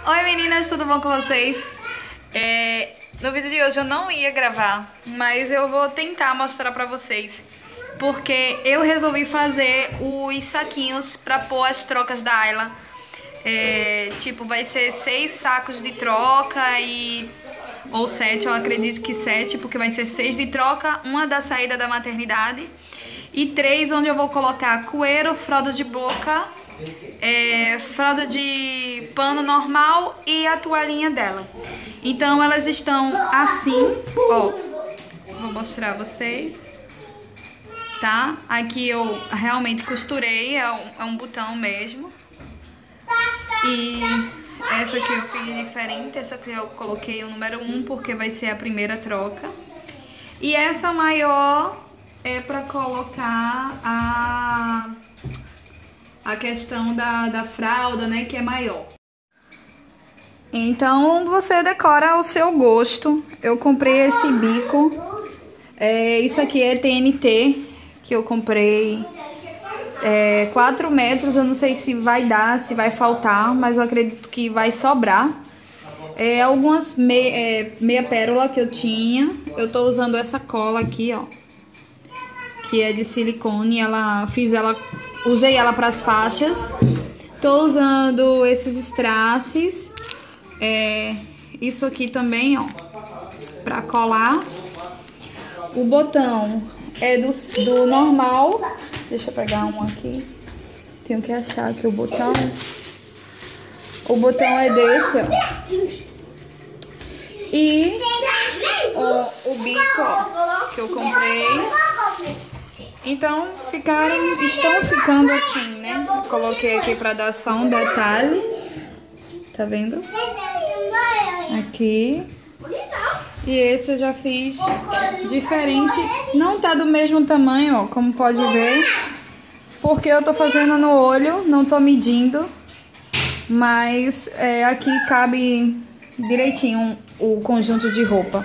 Oi meninas, tudo bom com vocês? No vídeo de hoje eu não ia gravar, mas eu vou tentar mostrar pra vocês, porque eu resolvi fazer os saquinhos pra pôr as trocas da Ayla. Tipo, vai ser 6 sacos de troca ou 7, eu acredito que 7, porque vai ser 6 de troca, uma da saída da maternidade e 3 onde eu vou colocar coeiro, fralda de boca, fralda de pano normal e a toalhinha dela. Então elas estão assim, ó, vou mostrar a vocês, tá? Aqui eu realmente costurei, é um botão mesmo. E essa aqui eu fiz diferente, essa aqui eu coloquei o número 1 porque vai ser a primeira troca. E essa maior é pra colocar a questão da fralda, né, que é maior. Então você decora ao seu gosto. Eu comprei esse bico, isso aqui é TNT, que eu comprei 4 metros, eu não sei se vai dar, se vai faltar, mas eu acredito que vai sobrar. Algumas meia pérola que eu tinha, eu tô usando essa cola aqui, ó, que é de silicone, usei ela para as faixas. Tô usando esses strass, isso aqui também, ó, para colar. O botão é do normal. Deixa eu pegar um aqui. Tenho que achar aqui o botão. O botão é desse, ó. E o bico, ó, que eu comprei. Então, estão ficando assim, né? Eu coloquei aqui pra dar só um detalhe. Tá vendo? Aqui. E esse eu já fiz diferente. Não tá do mesmo tamanho, ó, como pode ver. Porque eu tô fazendo no olho, não tô medindo. Mas aqui cabe direitinho o conjunto de roupa.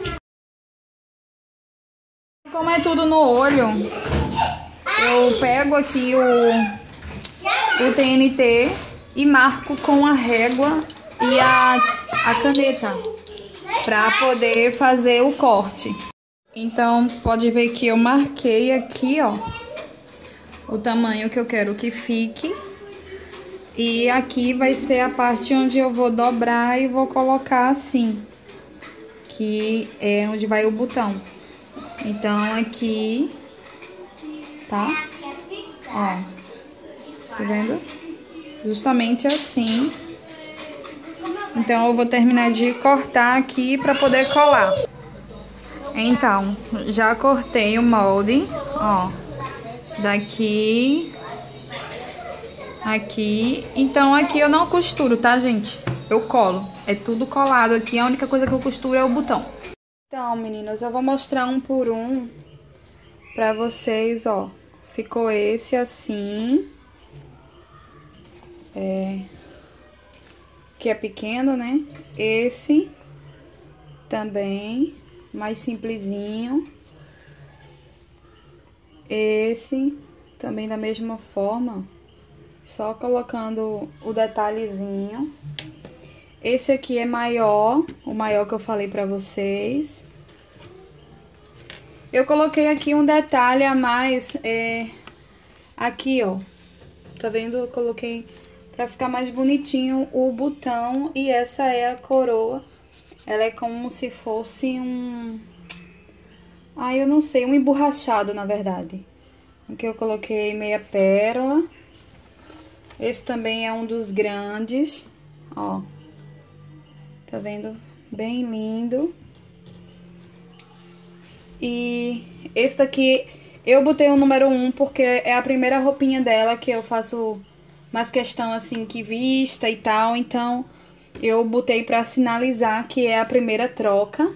Como é tudo no olho, eu pego aqui o TNT e marco com a régua e a caneta para poder fazer o corte. Então pode ver que eu marquei aqui, ó, o tamanho que eu quero que fique. E aqui vai ser a parte onde eu vou dobrar e vou colocar assim, que é onde vai o botão. Então aqui, tá? Ó, tá vendo? Justamente assim. Então eu vou terminar de cortar aqui pra poder colar. Então, já cortei o molde, ó, daqui, aqui. Então aqui eu não costuro, tá, gente? Eu colo, é tudo colado aqui, a única coisa que eu costuro é o botão. Então, meninas, eu vou mostrar um por um pra vocês, ó. Ficou esse assim. Que é pequeno, né? Esse também, mais simplesinho. Esse também da mesma forma, só colocando o detalhezinho. Esse aqui é maior, o maior que eu falei pra vocês. Eu coloquei aqui um detalhe a mais, aqui, ó. Tá vendo? Eu coloquei pra ficar mais bonitinho o botão e essa é a coroa. Ela é como se fosse eu não sei, um emborrachado, na verdade. Aqui eu coloquei meia pérola. Esse também é um dos grandes, ó. Tá vendo? Bem lindo. E esse daqui eu botei o número 1 porque é a primeira roupinha dela que eu faço mais questão assim que vista e tal. Então eu botei pra sinalizar que é a primeira troca.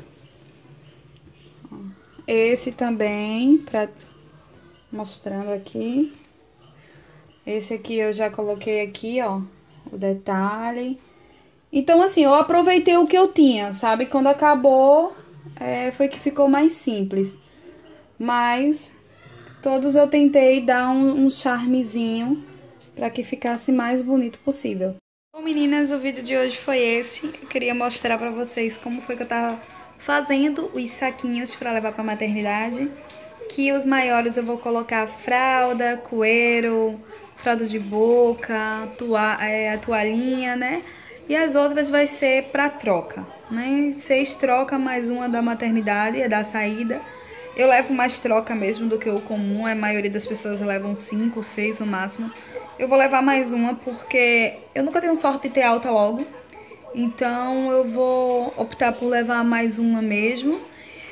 Esse também, mostrando aqui. Esse aqui eu já coloquei aqui, ó, o detalhe. Então, assim, eu aproveitei o que eu tinha, sabe? Quando acabou, foi que ficou mais simples. Mas todos eu tentei dar um charmezinho pra que ficasse mais bonito possível. Bom, meninas, o vídeo de hoje foi esse. Eu queria mostrar pra vocês como foi que eu tava fazendo os saquinhos pra levar pra maternidade. Que os maiores eu vou colocar fralda, coeiro, fralda de boca, a toalhinha, né? E as outras vai ser pra troca, né? 6 trocas mais uma da maternidade, da saída. Eu levo mais troca mesmo do que o comum, a maioria das pessoas levam 5, 6 no máximo. Eu vou levar mais uma porque eu nunca tenho sorte de ter alta logo. Então eu vou optar por levar mais uma mesmo.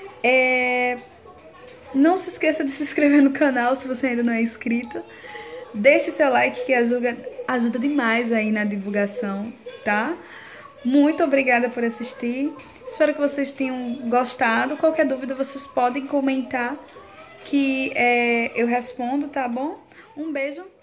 Não se esqueça de se inscrever no canal se você ainda não é inscrito. Deixe seu like que ajuda demais aí na divulgação, tá? Muito obrigada por assistir. Espero que vocês tenham gostado. Qualquer dúvida vocês podem comentar que eu respondo, tá bom? Um beijo.